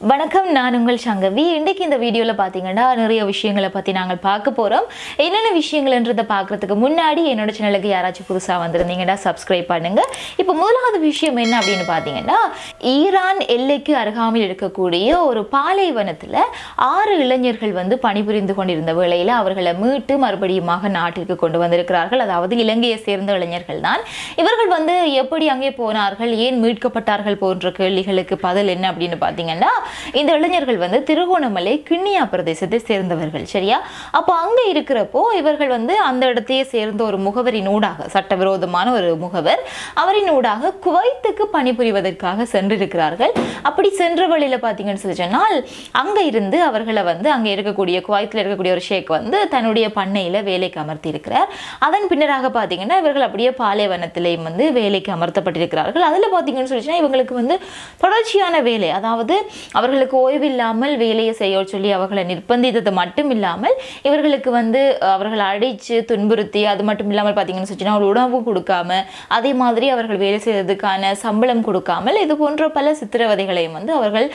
வணக்கம், நான் உங்கள் சங்கவி. இன்றைக்கு இந்த வீடியோவில் பார்த்தீங்கன்னா நிறைய விஷயங்களை பற்றி நாங்கள் பார்க்க போகிறோம். என்னென்ன விஷயங்கள்ன்றதை பார்க்குறதுக்கு முன்னாடி என்னோட சேனலுக்கு யாராச்சும் புதுசாக வந்திருந்தீங்கன்னா சப்ஸ்கிரைப் பண்ணுங்கள். இப்போ முதலாவது விஷயம் என்ன அப்படின்னு பார்த்தீங்கன்னா, ஈரான் எல்லைக்கு அருகாமையில் இருக்கக்கூடிய ஒரு பாலைவனத்தில் 6 இளைஞர்கள் பணிபுரிந்து கொண்டிருந்த வேளையில் அவர்களை மீட்டு மறுபடியுமாக நாட்டிற்கு கொண்டு வந்திருக்கிறார்கள். அதாவது இலங்கையை சேர்ந்த இளைஞர்கள் தான். இவர்கள் எப்படி அங்கே போனார்கள், ஏன் மீட்கப்பட்டார்கள் போன்ற கேள்விகளுக்கு பதில் என்ன அப்படின்னு பார்த்தீங்கன்னா, இந்த இளைஞர்கள் திருகோணமலை கிண்ணியா பிரதேசத்தை சேர்ந்தவர்கள். சரியா? அப்போ அங்க இருக்கிறப்போ இவர்கள் அந்த இடத்தையே சேர்ந்த ஒரு முகவரின் ஊடாக, சட்டவிரோதமான ஒரு முகவர், அவரின் ஊடாக குவைத்துக்கு பணிபுரிவதற்காக சென்றிருக்கிறார்கள். அப்படி சென்ற வழியில பார்த்தீங்கன்னு சொல்லி சொன்னால், அங்க இருந்து அவர்களை அங்க இருக்கக்கூடிய குவைத்தில் இருக்கக்கூடிய ஒரு ஷேக் தன்னுடைய பண்ணையில வேலைக்கு அமர்த்தி இருக்கிறார். அதன் பின்னராக பார்த்தீங்கன்னா இவர்கள் அப்படியே பாலைவனத்திலேயும் வேலைக்கு அமர்த்தப்பட்டிருக்கிறார்கள். அதுல பார்த்தீங்கன்னு சொல்லி சொன்னா இவங்களுக்கு தொடர்ச்சியான வேலை, அதாவது அவர்களுக்கு ஓய்வில்லாமல் வேலையை செய்ய சொல்லி அவர்களை நிர்பந்தித்தது மட்டும் இல்லாமல் இவர்களுக்கு அவர்களை அடித்து துன்புறுத்தி, அது மட்டும் இல்லாமல் பார்த்தீங்கன்னு சொன்னா ஒரு உணவு கொடுக்காம, அதே மாதிரி அவர்கள் வேலை செய்வதற்கான சம்பளம் கொடுக்காமல், இது போன்ற பல சித்திரவதைகளையும் அவர்கள்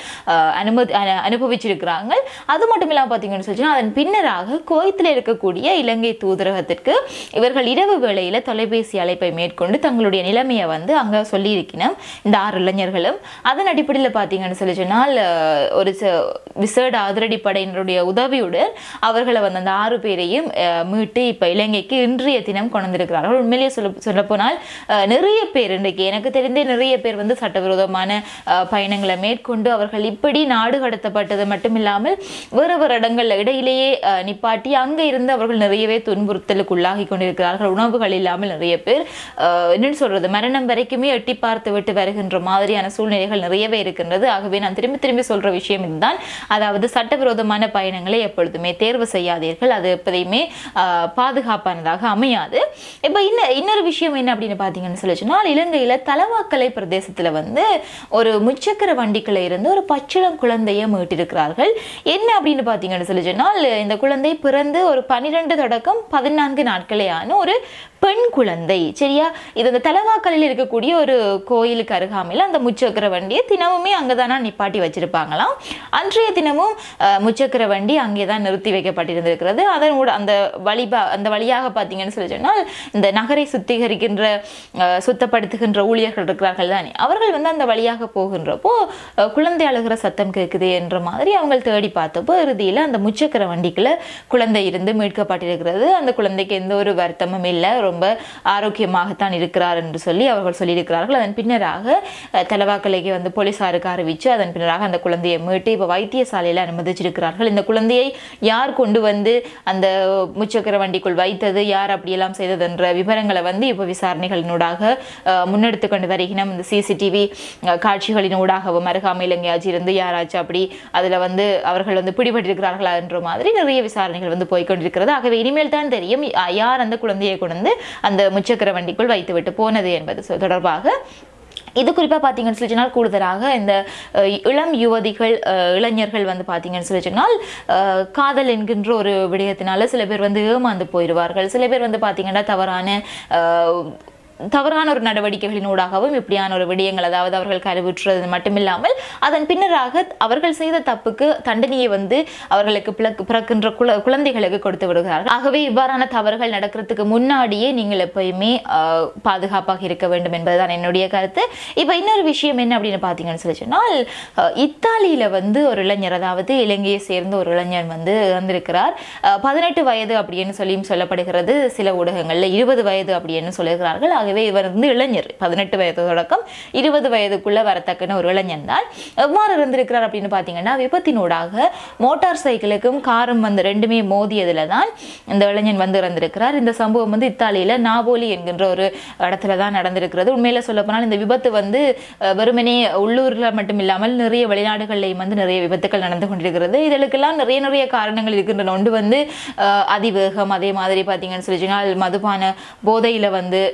அனுபவிச்சிருக்கிறாங்க. அது மட்டும் இல்லாமல் பார்த்தீங்கன்னு சொன்னா அதன் பின்னராக குவைத்தில் இருக்கக்கூடிய இலங்கை தூதரகத்திற்கு இவர்கள் இரவு வேளையில் தொலைபேசி அழைப்பை மேற்கொண்டு தங்களுடைய நிலைமையை அங்கே சொல்லியிருக்கணும் இந்த 6 இளைஞர்களும். அதன் அடிப்படையில் பார்த்தீங்கன்னு சொல்லி சொன்னால் ஒரு விசேட அதிரடிப்படையினருடைய உதவியுடன் அவர்களை அந்த 6 பேரையும் மீட்டு இப்போ இலங்கைக்கு இன்றைய தினம் கொண்டிருக்கிறார்கள். உண்மையிலேயே சொல்ல போனால் நிறைய பேர், இன்றைக்கு எனக்கு தெரிந்தே நிறைய பேர் சட்டவிரோதமான பயணங்களை மேற்கொண்டு அவர்கள் இப்படி நாடு கடத்தப்பட்டது மட்டும் இல்லாமல் வேறு வேறு இடங்கள்ல இடையிலேயே நிப்பாட்டி அங்கே இருந்து அவர்கள் நிறையவே துன்புறுத்தலுக்கு உள்ளாகி கொண்டிருக்கிறார்கள். உணவுகள் இல்லாமல் நிறைய பேர் என்னன்னு சொல்றது, மரணம் வரைக்குமே எட்டி பார்த்து விட்டு வருகின்ற மாதிரியான சூழ்நிலைகள் நிறையவே இருக்கின்றது. ஆகவே நான் திரும்பி சொல்ற விஷயம் இதுதான், அதாவது சட்டவிரோதமான பயணங்களை எப்பொழுதுமே தேர்வு செய்யாதீர்கள். அது எப்போதையுமே பாதுகாப்பானதாக அமையாது. இப்போ இன்னொரு விஷயம் என்ன அப்படின்னு பார்த்தீங்கன்னு சொல்லி சொன்னால், இலங்கையில தலவாக்கலை பிரதேசத்துல ஒரு முச்சக்கர வண்டிக்குள்ள இருந்து ஒரு பச்சிளம் குழந்தையை மீட்டிருக்கிறார்கள். என்ன அப்படின்னு பார்த்தீங்கன்னு சொல்லி சொன்னால், இந்த குழந்தை பிறந்து ஒரு 12 தொடக்கம் 14 நாட்களே ஆன ஒரு பெண் குழந்தை. சரியா? இது அந்த தலவாக்கலில் இருக்கக்கூடிய ஒரு கோயிலுக்கு அருகாமையில் அந்த முச்சக்கர வண்டியை தினமுமே அங்கதானா நிப்பாட்டி வச்சிருப்பாங்களாம். அன்றைய தினமும் முச்சக்கர வண்டி அங்கேதான் நிறுத்தி வைக்கப்பட்டிருந்திருக்கிறது. அதனோட அந்த வழியாக பார்த்தீங்கன்னு சொல்லி சொன்னால், இந்த நகரை சுத்தப்படுத்துகின்ற ஊழியர்கள் இருக்கிறார்கள் தானே, அவர்கள் அந்த வழியாக போகின்றப்போ குழந்தை அழுகிற சத்தம் கேட்குது என்ற மாதிரி அவங்க தேடி பார்த்தப்போ இறுதியில் அந்த முச்சக்கர வண்டிக்குள்ள குழந்தை இருந்து மீட்கப்பட்டிருக்கிறது. அந்த குழந்தைக்கு எந்த ஒரு வருத்தமும் இல்லை, ரொம்ப ஆரோக்கியமாகத்தான் இருக்கிறார் என்று சொல்லி அவர்கள் சொல்லியிருக்கிறார்கள். அதன் பின்னராக தலவாக்கலைக்கு போலீசாருக்கு அறிவிச்சு அதன் பின்னராக அந்த குழந்தையை மீட்டு இப்போ வைத்தியசாலையில் அனுமதிச்சிருக்கிறார்கள். இந்த குழந்தையை யார் கொண்டு அந்த முச்சக்கர வண்டிக்குள் வைத்தது, யார் அப்படியெல்லாம் செய்தது என்ற விவரங்களை இப்போ விசாரணைகளினூடாக முன்னெடுத்து கொண்டு வருகிறோம். இந்த சிசிடிவி காட்சிகளினூடாகவும் அருகாமையில் எங்கேயாச்சும் இருந்து யாராச்சும் அப்படி அதில் அவர்கள் பிடிபட்டிருக்கிறார்களா என்ற மாதிரி நிறைய விசாரணைகள் போய்கொண்டிருக்கிறது. ஆகவே இனிமேல் தான் தெரியும் யார் அந்த குழந்தையை கொண்டு அந்த முச்சக்கர வண்டிக்குள் வைத்துவிட்டு போனது என்பது தொடர்பாக. இது குறிப்பாக பார்த்தீங்கன்னு சொல்லி சொன்னால், கூடுதலாக இந்த இளம் யுவதிகள் இளைஞர்கள் பார்த்தீங்கன்னு சொல்லி சொன்னால், காதல் என்கின்ற ஒரு விடயத்தினால சில பேர் ஏமாந்து போயிடுவார்கள். சில பேர் பார்த்தீங்கன்னா தவறான ஒரு நடவடிக்கைகளினூடாகவும் இப்படியான ஒரு விடயங்கள், அதாவது அவர்கள் கருவுற்றது மட்டுமில்லாமல் அதன் பின்னராக அவர்கள் செய்த தப்புக்கு தண்டனையை அவர்களுக்கு பிறக்கின்ற குழந்தைகளுக்கு கொடுத்து விடுகிறார்கள். ஆகவே இவ்வாறான தவறுகள் நடக்கிறதுக்கு முன்னாடியே நீங்கள் எப்பயுமே பாதுகாப்பாக இருக்க வேண்டும் என்பதுதான் என்னுடைய கருத்து. இப்போ இன்னொரு விஷயம் என்ன அப்படின்னு பார்த்தீங்கன்னு சொல்லி சொன்னால், இத்தாலியில ஒரு இளைஞர், அதாவது இலங்கையை சேர்ந்த ஒரு இளைஞர் வந்திருக்கிறார். 18 வயது அப்படின்னு சொல்லியும் சொல்லப்படுகிறது. சில ஊடகங்கள்ல 20 வயது அப்படின்னு சொல்லுகிறார்கள். ஆகவே இவர் இளைஞர், 18 வயது தொடக்கம் 20 வயதுக்குள்ள வரத்தக்கன ஒரு இளைஞன் தான். எவ்வாறு இருந்திருக்கிறார் அப்படின்னு பார்த்தீங்கன்னா, விபத்தினூடாக மோட்டார் சைக்கிளுக்கும் காரும் ரெண்டுமே மோதியதுல தான் இந்த இளைஞன் இறந்திருக்கிறார். இந்த சம்பவம் இத்தாலியில நாபோலி என்கின்ற ஒரு இடத்துல தான் நடந்திருக்கிறது. உண்மையில சொல்ல போனால் இந்த விபத்து வெறுமனே உள்ளூர்ல மட்டும் இல்லாமல் நிறைய வெளிநாடுகள்லையும் நிறைய விபத்துக்கள் நடந்து கொண்டிருக்கிறது. இதற்கெல்லாம் நிறைய காரணங்கள் இருக்கின்றன. ஒன்று அதிவேகம், அதே மாதிரி பார்த்தீங்கன்னு சொல்லி சொன்னால் மதுபான போதையில வண்டி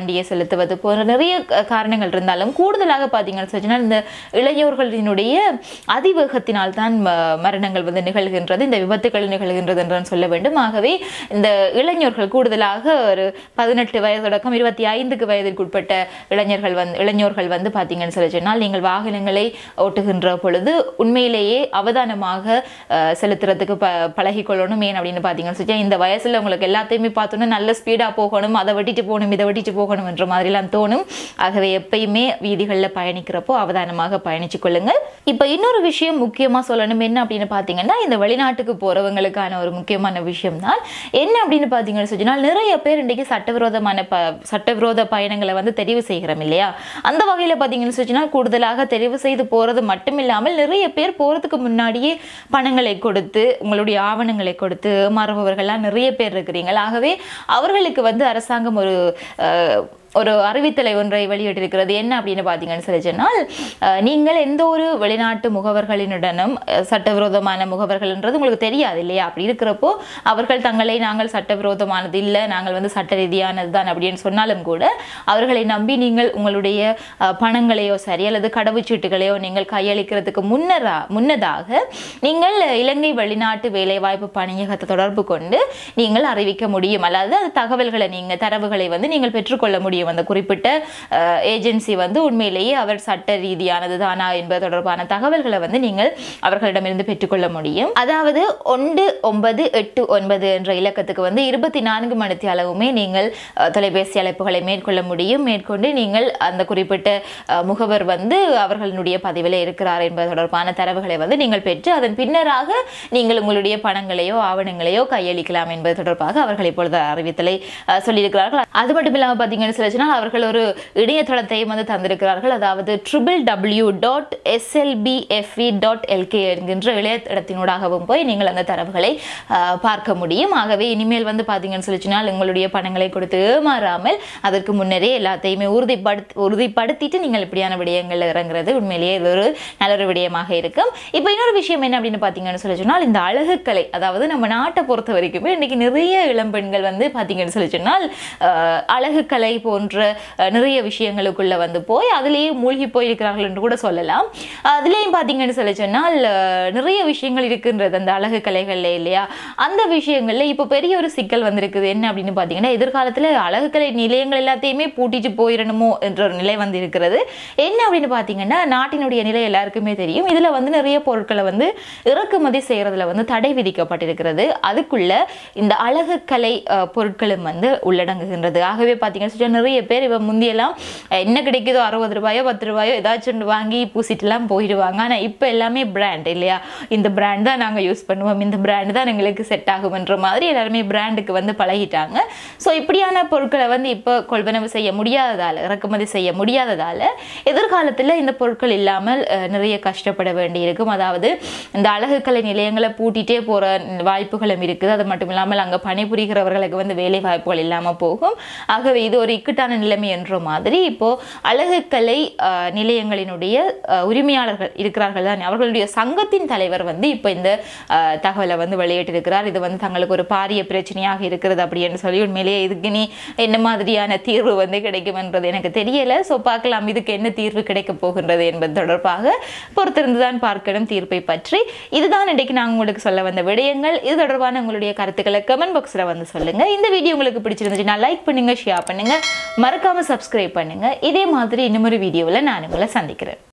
வண்டியை செலுத்துவது போன்ற நிறைய காரணங்கள் இருந்தாலும் கூடுதலாக பார்த்தீங்கன்னு சொன்னால் இந்த இளைஞர்களினுடைய அதிவேகத்தினால் தான் மரணங்கள் வந்து நிகழ்கின்றது, இந்த விபத்துகள் நிகழ்கின்றது என்று சொல்ல வேண்டும். ஆகவே இந்த இளைஞர்கள் கூடுதலாக ஒரு 18 வயது தொடக்கம் 25 வயதிற்கு உட்பட்ட இளைஞர்கள் வந்து பார்த்தீங்கன்னு சொல்லி சொன்னால் நீங்கள் வாகனங்களை ஓட்டுகின்ற பொழுது உண்மையிலேயே அவதானமாக செலுத்துறதுக்கு பழகிக்கொள்ளணும். ஏன் அப்படின்னு பார்த்தீங்கன்னு சொல்லி இந்த வயசுல உங்களுக்கு எல்லாத்தையுமே பார்த்தோன்னா நல்ல ஸ்பீடாக போகணும், அதை வெட்டிட்டு போகணும், இதை வெட்டிட்டு போகணும் என்ற மாதிரிலாம் தோணும். ஆகவே எப்பயுமே வீதிகளில் பயணிக்கிறப்போ அவதானமாக பயணிச்சு கொள்ளுங்கள். இப்போ இன்னொரு விஷயம் முக்கியமாக சொல்லணும் என்ன அப்படின்னு பார்த்தீங்கன்னா, இந்த வெளிநாட்டுக்கு போறவங்களுக்கான ஒரு முக்கியமான விஷயம் தான் என்ன அப்படின்னு பார்த்தீங்கன்னு சொன்னால் நிறைய பேர் இன்றைக்கு சட்டவிரோத பயணங்களை வந்து தெரிவு செய்கிறோம் இல்லையா. அந்த வகையில் பார்த்தீங்கன்னு சொன்னால் கூடுதலாக தெரிவு செய்து போறது மட்டும் இல்லாமல் நிறைய பேர் போறதுக்கு முன்னாடியே பணங்களை கொடுத்து உங்களுடைய ஆவணங்களை கொடுத்து ஏமாறுபவர்கள்லாம் நிறைய பேர் இருக்கிறீங்க. ஆகவே அவர்களுக்கு வந்து அரசாங்கம் ஒரு அறிவித்தலை ஒன்றை வெளியிட்டிருக்கிறது. என்ன அப்படின்னு பார்த்தீங்கன்னு சொல்லி சொன்னால், நீங்கள் எந்த ஒரு வெளிநாட்டு முகவர்களினுடனும் சட்டவிரோதமான முகவர்கள்ன்றது உங்களுக்கு தெரியாது இல்லையா. அப்படி இருக்கிறப்போ அவர்கள் தங்களை நாங்கள் சட்டவிரோதமானது இல்லை, நாங்கள் வந்து சட்ட ரீதியானது தான் அப்படின்னு சொன்னாலும் கூட அவர்களை நம்பி நீங்கள் உங்களுடைய பணங்களையோ சரி அல்லது கடவுச்சீட்டுகளையோ நீங்கள் கையளிக்கிறதுக்கு முன்னதாக நீங்கள் இலங்கை வெளிநாட்டு வேலைவாய்ப்பு பணியகத்தை தொடர்பு கொண்டு நீங்கள் அறிவிக்க முடியும். அல்லது அது தரவுகளை வந்து நீங்கள் பெற்றுக்கொள்ள முடியும். அந்த குறிப்பிட்ட ஏஜென்சி வந்து உண்மையிலேயே அவர் சட்ட ரீதியானது தானா என்பது தொடர்பான தகவல்களை வந்து நீங்கள் அவர்களிடமிருந்து பெற்றுக்கொள்ள முடியும். அதாவது 1989 என்ற இலக்கத்துக்கு வந்து 24 மணி அளவுமே நீங்கள் தொலைபேசி அழைப்புகளை மேற்கொள்ள முடியும். மேற்கொண்டு நீங்கள் அந்த குறிப்பிட்ட முகவர் வந்து அவர்களுடைய பதிவில் இருக்கிறார் என்பது தொடர்பான தரவுகளை வந்து நீங்கள் பெற்று அதன் பின்னராக நீங்கள் உங்களுடைய பணங்களையோ ஆவணங்களையோ கையளிக்கலாம் என்பது தொடர்பாக அவர்கள் இப்பொழுது அறிவித்தலை சொல்லியிருக்கிறார்கள். அது மட்டும் இல்லாமல் பார்த்தீங்கன்னு அவர்கள் ஒரு இணையதளத்தையும் வந்து தந்திருக்கிறார்கள். அதாவது www.slbfe.lk என்கின்ற இணையதளத்தினூடாகவும் போய் நீங்கள் அந்த தரவுகளை பார்க்க முடியும். ஆகவே இனிமேல் வந்து பார்த்தீங்கன்னு சொல்லிச்சுனால் உங்களுடைய பணங்களை கொடுத்து ஏமாறாமல் அதற்கு முன்னரே எல்லாத்தையுமே உறுதிப்படுத்திட்டு நீங்கள் இப்படியான விடயங்கள் இறங்குறது உண்மையிலேயே இது ஒரு நல்ல ஒரு விடயமாக இருக்கும். இப்போ இன்னொரு விஷயம் என்ன அப்படின்னு பார்த்தீங்கன்னு சொல்லி சொன்னால், இந்த அழகுக்கலை, அதாவது நம்ம நாட்டை பொறுத்த வரைக்குமே இன்னைக்கு நிறைய இளம்பெண்கள் வந்து பார்த்தீங்கன்னு சொல்லி சொன்னால் அழகுக்கலை போன்ற நிறைய விஷயங்களுக்குள்ள வந்து போய் அதிலேயே மூழ்கி போயிருக்கிறார்கள் என்று கூட சொல்லலாம். அதுலேயும் பார்த்தீங்கன்னு சொல்லி சொன்னால் நிறைய விஷயங்கள் இருக்கின்றது அந்த அழகு கலைகள்ல இல்லையா. அந்த விஷயங்கள்ல இப்போ பெரிய ஒரு சிக்கல் வந்திருக்குது. என்ன அப்படின்னு பார்த்தீங்கன்னா, எதிர்காலத்தில் அழகுக்கலை நிலையங்கள் எல்லாத்தையுமே பூட்டிட்டு போயிடணுமோ என்ற ஒரு நிலை வந்து இருக்கிறது. என்ன அப்படின்னு பார்த்தீங்கன்னா, நாட்டினுடைய நிலை எல்லாருக்குமே தெரியும். இதில் வந்து நிறைய பொருட்களை வந்து இறக்குமதி செய்யறதுல வந்து தடை விதிக்கப்பட்டிருக்கிறது. அதுக்குள்ள இந்த அழகுக்கலை பொருட்களும் வந்து உள்ளடங்குகின்றது. ஆகவே பார்த்தீங்கன்னா நிறைய பேர் இவ முந்தியெல்லாம் என்ன கிடைக்குதோ 60 ரூபாயோ 10 ரூபாயோ ஏதாச்சும் வாங்கி பூசிட்டுலாம் போயிடுவாங்க. ஆனால் இப்போ எல்லாமே பிராண்ட் இல்லையா, இந்த பிராண்ட் தான் நாங்கள் யூஸ் பண்ணுவோம், இந்த பிராண்ட் தான் எங்களுக்கு செட் ஆகும்ன்ற மாதிரி எல்லாருமே பிராண்டுக்கு வந்து பழகிட்டாங்க. ஸோ இப்படியான பொருட்களை வந்து இப்போ கொள்வனவு செய்ய முடியாததால், இறக்குமதி செய்ய முடியாததால் எதிர்காலத்தில் இந்த பொருட்கள் இல்லாமல் நிறைய கஷ்டப்பட வேண்டி இருக்கும். அதாவது இந்த அழகுக்கலை நிலையங்களை பூட்டிகிட்டே போகிற வாய்ப்புகளும் இருக்குது. அது மட்டும் இல்லாமல் அங்கே பணிபுரிகிறவர்களுக்கு வந்து வேலை வாய்ப்புகள் இல்லாமல் போகும். ஆகவே இது ஒரு இக்கட்டான நிலைமை என்ற மாதிரி இப்போ அழகுக்கலை நிலையங்களினுடைய உரிமையாளர்கள் இருக்கிறார்கள் தான், அவர்களுடைய சங்கத்தின் தலைவர் வந்து இப்போ இந்த தகவலை வந்து வெளியிட்டிருக்கிறார். இது வந்து தங்களுக்கு ஒரு பாரிய பிரச்சனையாக இருக்கிறது அப்படின்னு சொல்லி உண்மையிலேயே இதுக்கு நீ என்ன மாதிரியான தீர்வு வந்து கிடைக்கும் என்றது எனக்கு தெரியல. ஸோ பார்க்கலாம் இதுக்கு என்ன தீர்வு கிடைக்க போகின்றது என்பது தொடர்பாக பொறுத்திருந்து தான் பார்க்கணும் தீர்ப்பை பற்றி. இதுதான் இன்றைக்கு நான் உங்களுக்கு சொல்ல வந்த விடயங்கள். இது தொடர்பான உங்களுடைய கருத்துக்களை கமெண்ட் பாக்ஸில் வந்து சொல்லுங்க. இந்த வீடியோ உங்களுக்கு பிடிச்சிருந்துச்சுன்னா லைக் பண்ணுங்க, ஷேர் பண்ணுங்க, மறக்காம சப்ஸ்கிரைப் பண்ணுங்க. இதே மாதிரி இன்னொரு வீடியோவில் நான் உங்களை சந்திக்கிறேன்.